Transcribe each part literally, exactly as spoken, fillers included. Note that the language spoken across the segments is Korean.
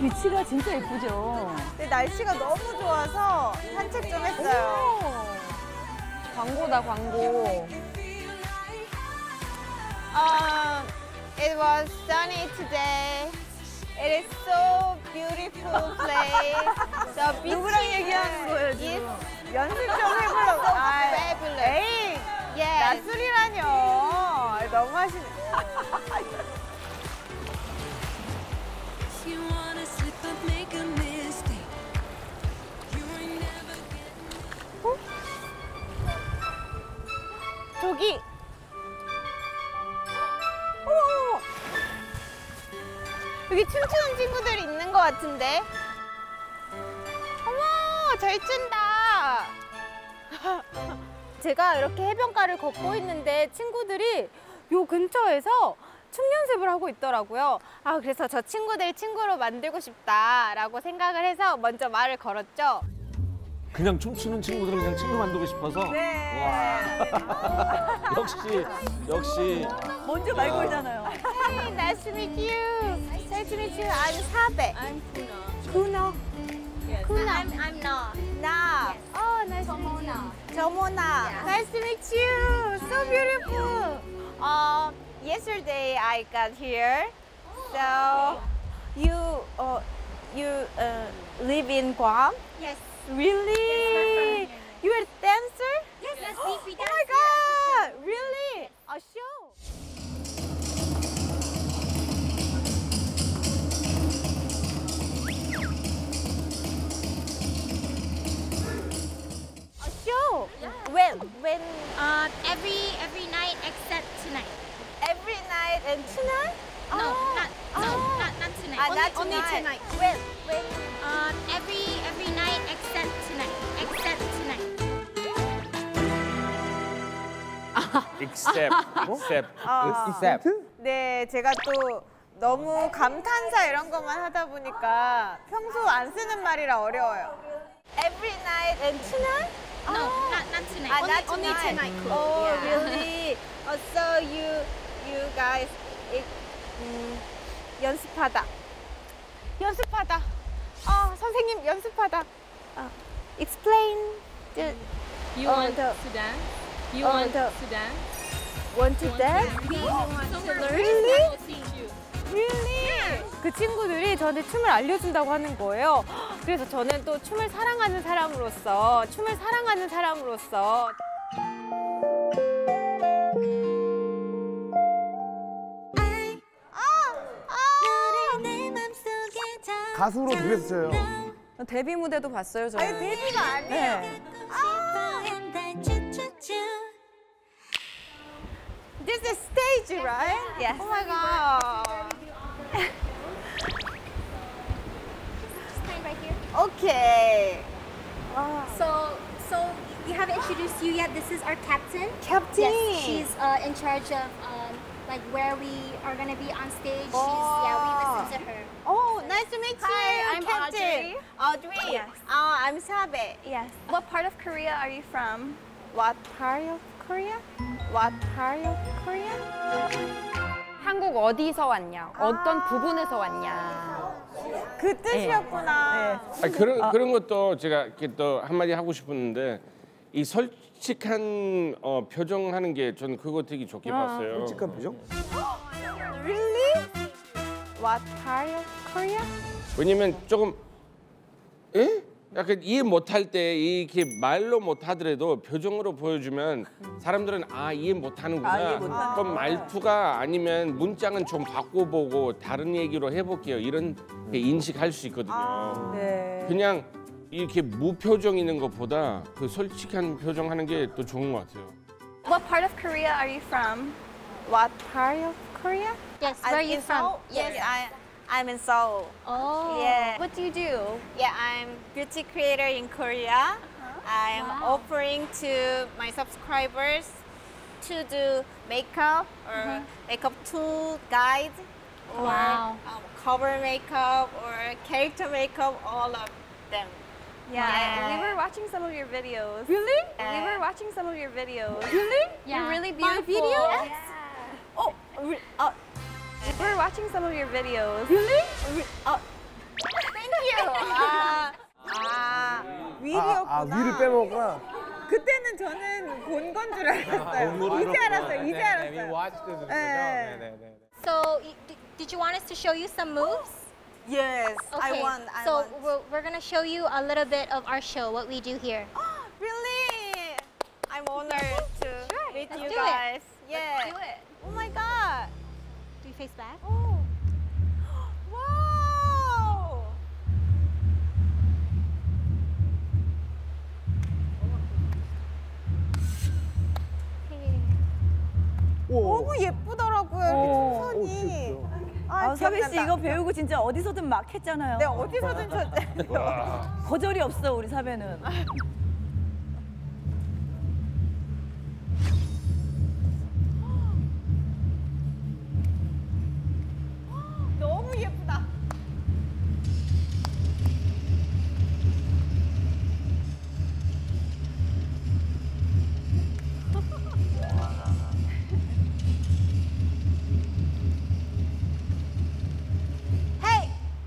위치가 진짜 예쁘죠? 근데 날씨가 너무 좋아서 산책 좀 했어요. 광고다, 광고. Um, it was sunny today. It is so beautiful place. The beach 누구랑 얘기하는 거예요, 지금? is 연습 좀 해보려고. So 아, fabulous. 에이, Yes. 낮술이라뇨. 너무 하시네. 어? 저기. 어머, 여기 춤추는 친구들이 있는 것 같은데. 어머, 잘 춘다. 제가 이렇게 해변가를 걷고 있는데 친구들이 요 근처에서 춤 연습을 하고 있더라고요. 아, 그래서 저 친구들 친구로 만들고 싶다라고 생각을 해서 먼저 말을 걸었죠. 그냥 춤추는 친구들을 그냥 친구 만들고 싶어서. 네. 와. 역시 역시. 먼저 말 걸잖아요. Hey, nice to meet you. Nice to meet you. I'm Sabe. I'm Kuna. Kuno. Yes. Kuna. I'm, I'm Na. Na. Oh, nice to meet you. Jomona. Yeah. Nice to meet you. So beautiful. Uh, yesterday I got here. So you uh, you uh, live in Guam? Yes. Really? Yes, You're a dancer? Yes, yes, we, we Oh my God! Really? A show? A show? Yeah. When? When? Uh, every every night except tonight. Every night and tonight? No, Oh. not no, Oh. not not tonight. Ah, only, not only tonight. tonight. When? When? Uh, every every night except tonight. Except tonight. Except. Except. 어. 네, 제가 또 너무 감탄사 이런 것만 하다 보니까 평소 안 쓰는 말이라 어려워요. Every night and tonight? No, Oh. not not tonight. Ah, only, not only tonight. tonight. Cool. Oh, yeah. really? Oh, so you, you guys, it, 음, 연습하다. 연습하다. 어, 선생님 연습하다. 어, explain. The, You Oh, want the- to dance? You oh, want the- to dance? want to dance? We want to learn. Really? I will teach you. Really? 그 친구들이 저한테 춤을 알려준다고 하는 거예요. 그래서 저는 또 춤을 사랑하는 사람으로서, 춤을 사랑하는 사람으로서. 가수로 데뷔했어요. 데뷔 무대도 봤어요, 저는. 아니, 데뷔가 아니에요. 네. This is stage, right? Yes. Oh my god. Stand right here. Okay. So so we haven't introduced you yet. This is our captain. Captain. Yes, she's uh, in charge of um, like where we are gonna be on stage. She's yeah, we listen to her. Oh, nice to meet you. Hi, I'm Captain. Audrey. Yes. Uh, I'm Sabe. Yes. What part of Korea are you from? What part of Korea? What part of Korea? 한국 어디서 왔냐? 어떤 부분에서 왔냐? 그 뜻이었구나. 아니, 그런 그런 것도 제가 이렇게 또 한마디 하고 싶었는데 이 솔직한 어, 표정하는 게 저는 그거 되게 좋게 봤어요. 솔직한 표정? Really? What part of Korea? 왜냐면 조금 에? 약간 이해 못할 때 이렇게 말로 못하더라도 표정으로 보여주면 사람들은 아 이해 못하는구나. 아, 이해 못하는구나. 그럼 말투가 아니면 문장은 좀 바꿔보고 다른 얘기로 해볼게요. 이런 게 인식할 수 있거든요. 네. 그냥 이렇게 무표정 있는 것보다 그 솔직한 표정하는 게 또 좋은 것 같아요. What part of Korea are you from? What part of Korea? Yes, where are I'm you in from? Seoul? Yes, I, I'm in Seoul. Oh. Yeah. What do you do? Yeah, I'm beauty creator in Korea. I'm Wow. offering to my subscribers to do makeup or makeup tool guide or Wow. um, cover makeup or character makeup, all of them. Yeah, Yeah. we were watching some of your videos. Really? We were watching some of your videos. Really? Yeah. You're really My beautiful. videos? Yeah. Oh, re- uh, We were watching some of your videos. really? Re- uh, 아, 아 윌이었구나. 아, 아 위를 빼먹었구나. 그때는 저는 본 건 줄 알았어요. 이제 알았어요. 이제 알았어요. 네. So, y- d- did you want us to show you some moves? Yes, I Okay. want. I so want. we're, we're gonna show you a little bit of our show, what we do here. Really? I'm honored to meet let's you do it. guys. Yeah. Do it. Oh my God. Do you face back? Oh. Wow. Okay. 너무 예쁘더라고요. 오. 이렇게 춤선이. 아, 서빈 씨 기억난다. 이거 배우고 진짜 어디서든 막 했잖아요. 네, 어디서든 저 거절이 없어 우리 사배는. 너무 예쁘다. Hey!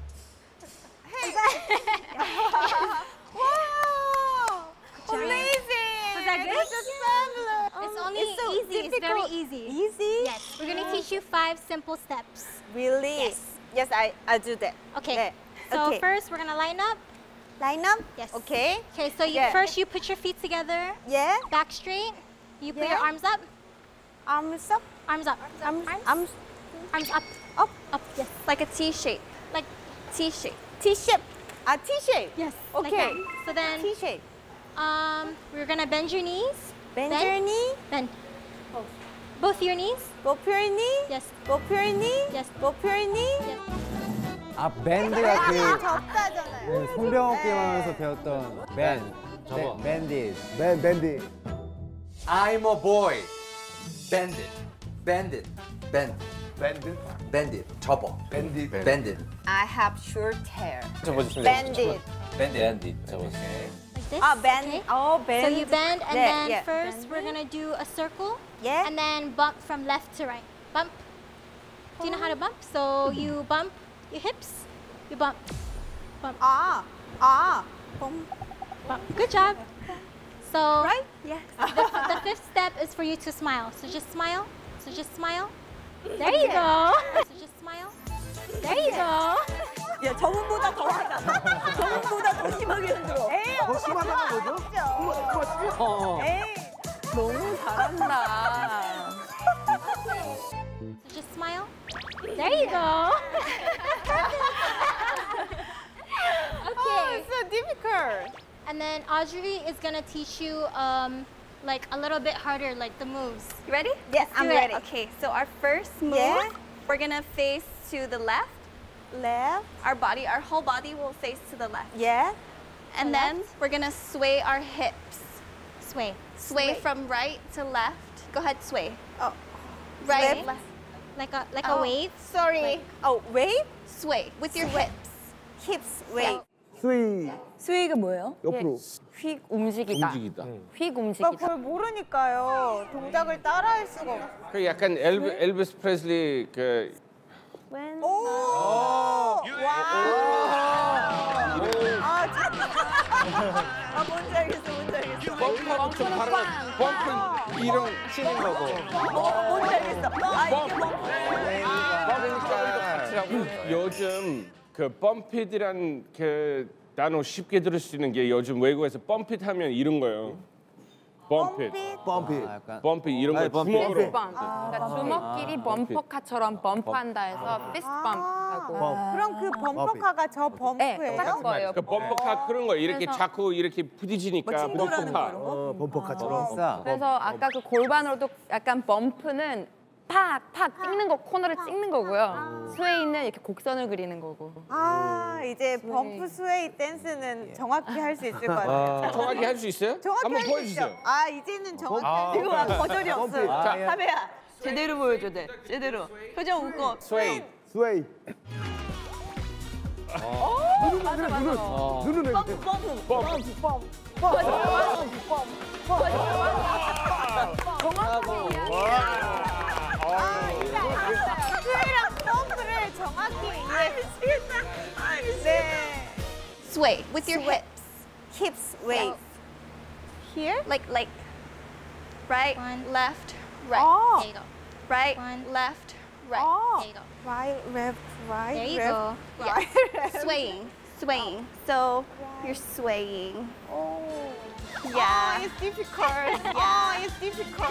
Wow. Amazing. Was that good? It's just fabulous. It's only It's so easy. It's very difficult. easy. Easy? Yes. We're gonna teach you five simple steps. Really? Yes. Yes, I I do that. Okay. 네. So okay. first, we're gonna line up. line up. Yes. Okay. Okay. So you Yeah. first you put your feet together, Yeah. back straight. You put Yeah. your arms up. Arms up. Arms up. Arms. Arms. Arms. Arms up. Up. Up. Yes. Like a T shape. Like T shape. T-shape. Ah, T-shape. yes. Okay. Like that. So then, T-shape. um, we're gonna bend your knees. Bend Bend. your knee. Bend. Both your knees. Both your knee. Yes. Both your knee. Yes. Both your knee. Yes. 아 밴드가 그 접다잖아요. 송병호 게임 하면서 배웠던 밴. 접어. 밴딧. 밴 밴딧. I'm a boy. Bend it. Bend it. Bend. 밴드? Bend it. 접어. 밴딧. Bend it. I have short hair. 접어주시면 Bend it. Bend it. 밴디 접어주세요. Like this. Ah, bend. Okay. Oh, bend. So you bend, and Yeah, then yeah. first we're gonna do a circle, Yeah. and then bump from left to right. Bump. Do you know how to bump? So you bump your hips, you bump, bump, Ah. Ah. Bum. bump. Good job. So Right? Yes. the, the fifth step is for you to smile. So just smile. So just smile. There you go. So just smile. There you go. 야 저분보다 더 하다. 저분보다 더 심하게 흔들어. 에이, 더 심하다가 뭐죠? 어. 에이. 너무 잘한다. So just smile. There you go. Okay. It's so difficult. And then Audrey is gonna teach you um, like a little bit harder, like the moves. You ready? Yes, I'm do it. ready. Okay, so our first move, Yeah. we're gonna face to the left. Left. Our body, our whole body will face to the left. Yeah. And The then left. we're gonna sway our hips. Sway. Sway from right to left. Go ahead, sway. Oh. Right, Left. left. Like a like Oh. a wave. Sorry. Oh, wave? Sway with your Sway. hips. Hips. Wave. 스위. 스웨이가 뭐예요? 옆으로. 휙 움직이다. 움직이다. 휙 오빠 움직이다. 그걸 모르니까요. 동작을 따라할 수가 없어. 그 약간 엘비, 엘비스 프레슬리 그 오! 와! 아, 진짜. 아, 뭔지 알겠어, 뭔지 알겠어. 펌프하고 좀 다른 펌프 이런 치는 거고. 어, 뭔지 알겠어. 아, 이게 뭐. 그러니까 요즘 그 펌핏이란 그 단어 쉽게 들을 수 있는 게 요즘 외국에서 펌핏 하면 이런 거예요. 펌핏, 펌피. 펌핏 이런 거 아니, 펌핏. 주먹으로. 피스펌. 그러니까 주먹끼리 범퍼카처럼 범퍼한다 해서 피스펌하고. 그럼 그 범퍼카가 저 네, 범프예요? 똑같은 거예요. 그 범퍼카 그런 거 이렇게 그래서- 자꾸 이렇게 부딪히니까 뭐 친구라는 범퍼카. 어, 범퍼카처럼. 그래서 아까 그 골반으로도 약간 범프는 팍팍 찍는 거 코너를 찍는 거고요. 스웨이는 이렇게 곡선을 그리는 거고. 아, 이제 범프 스웨이 댄스는 정확히 할 수 있을 것 같아요. 정확히 할 수 있어요? 정확히 한번 할 수 보여주세요. 있죠? 아, 이제는 정확히 아, 할 수 있어. 거절이 없어. 아, 예. 사배야 제대로 보여줘 돼. 제대로. 표정 웃고. 스웨이. 스웨이. 누르는 맞아, 맞아. 누르는. 펌프 펌프. 펌프. 펌프. 정확하게 스웨이랑 범프를 정확히 이해했다. 네. Sway with your Sway. hips. Hips, wave. Here? Like, like, right, One. left, right. Oh. There you go. Right, One. left, right. Oh. There you go. Right, left, right, There you left, go. right. Swaying, swaying. So you're swaying. Oh. Yeah. Oh, it's difficult. Oh, it's difficult.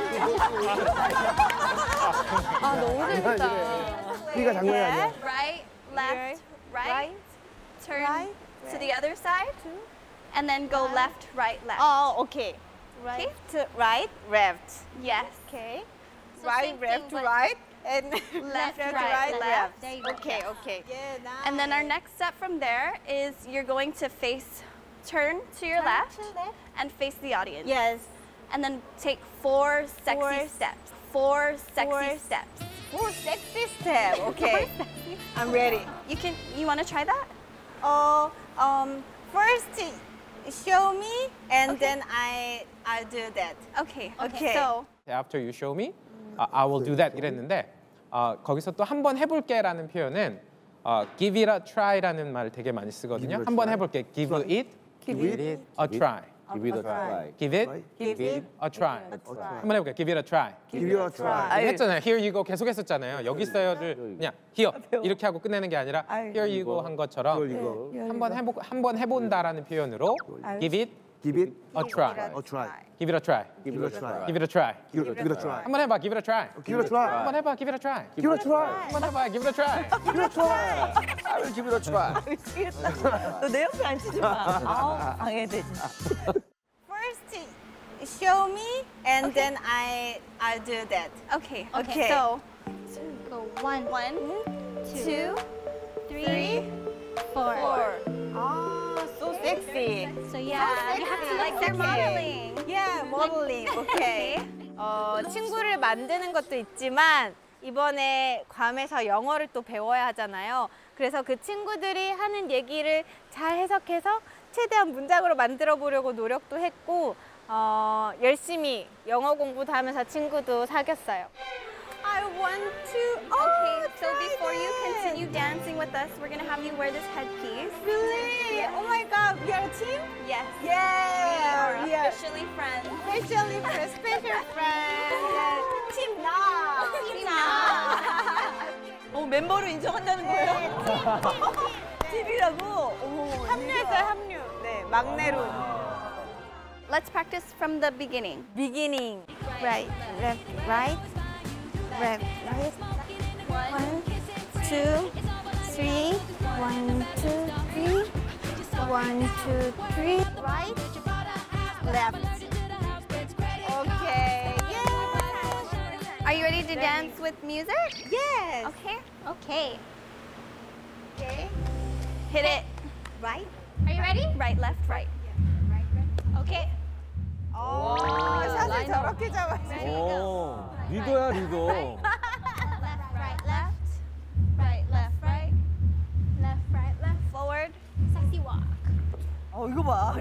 아 너무 재밌다. 네가 장난이 아니야. Right, left, right. right, Turn right, to the other side. And then go left, right, left. Oh, okay. Right, right, left. Yes. Okay. So Right, same left, thing, but- right, and Left, left, right, right, left. left. There you go. Okay, okay. Yeah, nice. And then our next step from there is you're going to face, turn to your left, and face the audience. Yes. And then take four sexy Four- steps. Four sexy Four- steps. Four sexy step. Okay. I'm ready. You can. You want to try that? Oh, um, first show me, and then I I'll do that. Okay. Okay. So After you show me, uh, I will do that 이랬는데 어, 거기서 또 한 번 해볼게라는 표현은 어, give it a try라는 말을 되게 많이 쓰거든요. Give it a 한 번 try. 해볼게. Give it Give it a try. Give it a try. Give it Give it a try. try. 한 번 해볼게요. Give it a try. Give it a try. 했잖아요. Here you go 계속 했었잖아요. 여기 있어요를 그냥 here 이렇게 하고 끝내는 게 아니라 here you go 한 것처럼 이거 이거. 한 번 해보 한 번 해본다라는 표현으로 give it Give it a try. a try. Give it a try. Give it a try. Give it a try. Give it give it a try. 한 번 해봐. Give it a try. Give it a try. 한 번 해봐. Give it a try. Give it a try. 한 번 해봐. Give it a try. Give it a try. I will give it a try. 너내 옆에 앉히지 마. 아우, 방해돼 진짜. first show me, and then I I'll do that. okay. Okay. So Go one, one, two, three, four. Four. Ah, so sexy. So yeah, you have to like they're modeling. Yeah, modeling. Okay. 어, 친구를 만드는 것도 있지만 이번에 괌에서 영어를 또 배워야 하잖아요. 그래서 그 친구들이 하는 얘기를 잘 해석해서 최대한 문장으로 만들어 보려고 노력도 했고 어, 열심히 영어 공부도 하면서 친구도 사귀었어요. I want to. Okay. So before you continue dancing with us, we're gonna have you wear this headpiece. Really? Oh my God, we are a team? Yes. Yeah, We are officially friends. Especially for special friends. Team now. Team now. 어, 멤버로 인정한다는 거예요? 팀이라고? 어머, 합류했어요, 합류. 네, 막내로. Let's practice from the beginning. Beginning. Right, left, right, left, right. One, two, three. One, two, three. One, two, three. Right, left. Okay. Yeah. Are you ready to dance with music? Yes. Okay. Okay. Okay. Hit it. Right. Are you ready? Right, left, right. Okay. 오, 사실 저렇게 잡았어요. 오, 리더야 리더. Left, right, left. Right, left, right. Left, right, left. Forward. Sexy walk. 어, 이거 봐.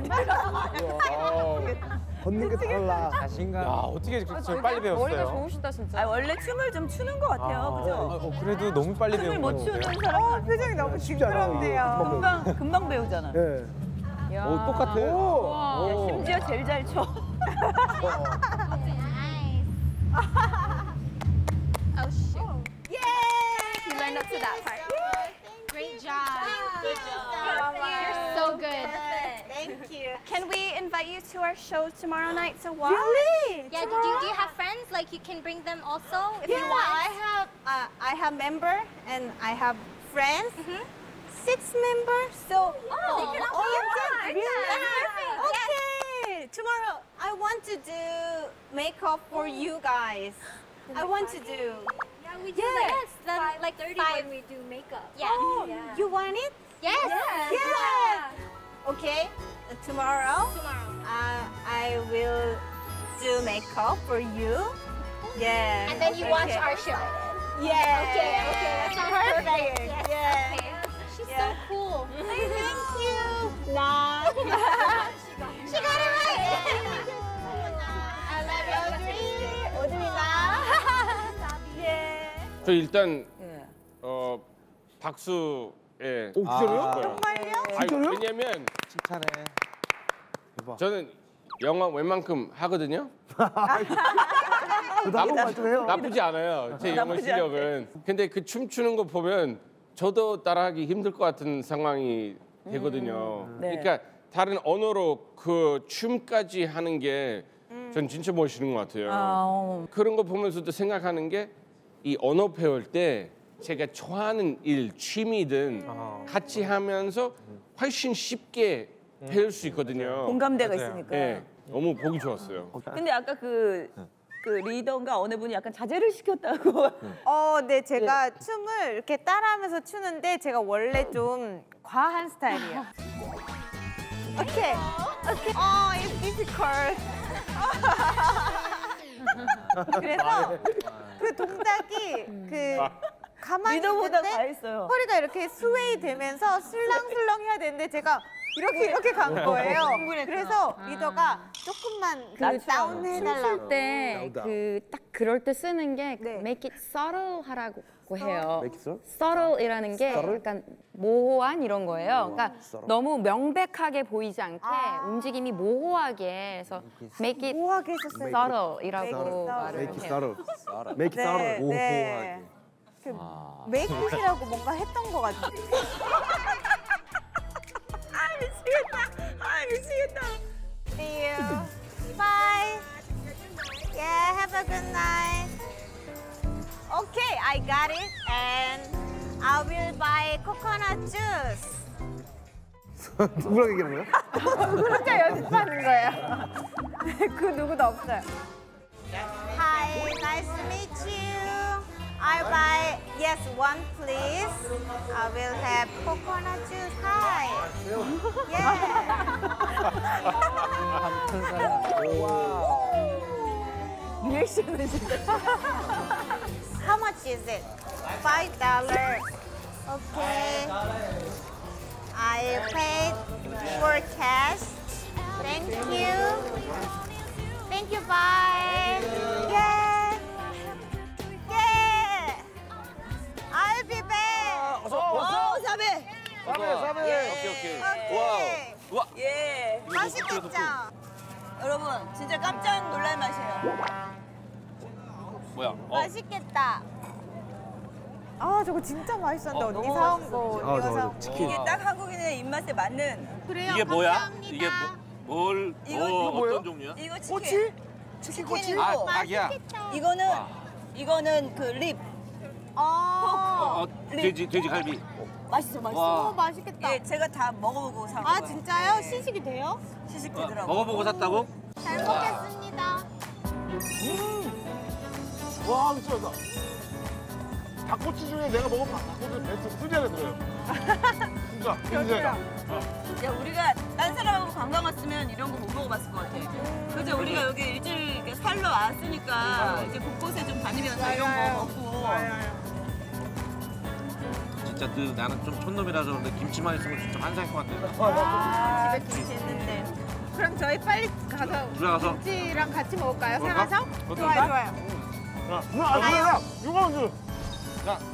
걷는 게 달라. 자신감. 야 어떻게 그렇게 빨리 머리가 배웠어요? 좋으시다 진짜. 아, 원래 춤을 좀 추는 것 같아요. 아, 그죠? 어, 그래도 너무 빨리 춤을 배운 못 거. 추는 사람 어, 표정이 너무 쉽지 않아. 징그럽네요. 금방, 금방 배우잖아. 예. 야. 오, 똑같아. 오. 심지어 제일 잘 춰. Nice. Oh shoot. Yay! You learned up to that part. Great job. Good job. You're so good. Thank you. Can we invite you to our show tomorrow night to watch? Really? Yeah, do you, do you have friends? Like you can bring them also if Yeah, you want? I have uh, I have member and I have friends. Six members. So Oh, they can also all of watch. them. Really? Yeah, perfect. Okay. Tomorrow I want to do makeup for you guys. I want to do. Yeah, we do Yeah. yes, then five like thirty five. when we do makeup. Yeah. Oh, you want it? Yes. Yeah. Okay. Uh, tomorrow. Tomorrow. Uh, I will do makeup for you. Yeah. And then you watch Okay. our show. Yeah. Okay, okay, that sounds perfect. Yes. Yeah. Okay. She's Yeah. so cool. Thank you. Nah. She got it right. I love you, Audrey. Audrey나. Yeah. 저 일단 어 박수 예. 오, 진짜로요? 아, 정말요? 아니, 진짜로요? 왜냐면 칭찬해. 대박. 저는 영화 웬만큼 하거든요. 나도 말좀 해요. 나쁘지 않아요. 제 영어 나쁘지 실력은. 근데 그 춤추는 거 보면 저도 따라하기 힘들 것 같은 상황이 되거든요. 네. 그러니까 다른 언어로 그 춤까지 하는 게 전 진짜 멋있는 것 같아요. 아, 그런 거 보면서도 생각하는 게 이 언어 배울 때 제가 좋아하는 일, 취미든 같이 하면서 훨씬 쉽게 배울 수 있거든요. 공감대가 맞아요. 있으니까. 네, 너무 보기 좋았어요. 근데 아까 그, 그 리더인가 어느 분이 약간 자제를 시켰다고. 어, 네, 제가 춤을 이렇게 따라하면서 추는데 제가 원래 좀 과한 스타일이에요. 오케이, 오케이. 어, it's difficult. 그래서 그 동작이 그 가만히 리더보다 있는데 과했어요. 허리가 이렇게 스웨이 되면서 슬렁슬렁 해야 되는데 제가 이렇게 이렇게 간 거예요. 그래서 리더가 조금만 그 다운 해달라고. 춤출 때 그 딱 그럴 때 쓰는 게 네. make it subtle 하라고 해요. Make it subtle? subtle이라는 게 Subtle? 약간 모호한 이런 거예요. 그러니까 subtle. 너무 명백하게 보이지 않게 아. 움직임이 모호하게 해서 make it 모호하게 해줬어요. subtle이라고 subtle. 말을 Make it 해요. subtle. Make it subtle. 네. 그 메이크업이라고 뭔가 했던 것 같아요. 아, 미치겠다. 아, 미치겠다. See you. Bye. Yeah, have a good night. Okay, I got it. And I will buy coconut juice. 누구랑 얘기하는 거야? 혼자 연습하는 거예요. 그 누구도 없어요. Hi, nice to meet you. I'll buy, yes, one please. I will have coconut juice. Hi. Yeah. 리액션은 진짜. How much is it? Five dollars. Okay. I paid for cash. Thank you. Thank you. Bye. Yeah. Yeah. I'll be back. 어, 사배. 싸베, 싸베. 오케이 오케이. Okay. 예. 맛있겠죠? 여러분, 진짜 깜짝 놀랄 맛이에요. 뭐야? 어. 맛있겠다. 아, 저거 진짜 맛있었는데 언니 사온 거. 아, 언니가 저 사온 거. 치킨. 이게 딱 한국인의 입맛에 맞는. 그래요. 이게 뭐야? 감사합니다. 이게 뭐, 뭘, 이거- 뭐 이거 뭐예요? 어떤 종류야? 이거 치킨. 꼬치? 치킨 꼬치? 치킨이고. 아, 닭이야? 이거는 이거는 그 립. 아, 어, 돼지, 돼지갈비. 맛있어, 맛있어. 와. 어, 맛있겠다. 예, 제가 다 먹어보고 산 아, 거예요. 진짜요? 네. 시식이 돼요? 시식 어, 되더라고. 먹어보고 샀다고? 잘 먹겠습니다. 와, 미쳤다. 닭꼬치 중에 내가 먹어본 닭꼬치 베스트 쓰리 안에 들어요. 진짜, 진짜. 야, 우리가 딴 사람하고 관광 왔으면 이런 거 못 먹어봤을 것 같아. 그죠? 우리가 여기 일주일 이렇게 살러 왔으니까 이제 곳곳에 좀 다니면서 이런 거 먹고. 진짜 그 나는 좀 촌놈이라서 그런데 김치만 있으면 진짜 환상일 것 같아. 아, 집에 김치 있는데. 그럼 저희 빨리 가서 들어가서 김치랑 같이 먹을까요? 먹을까? 사가서? 어떨까? 좋아요, 좋아요. 야, 누나, 아, 누나, 이거 먼저. 자,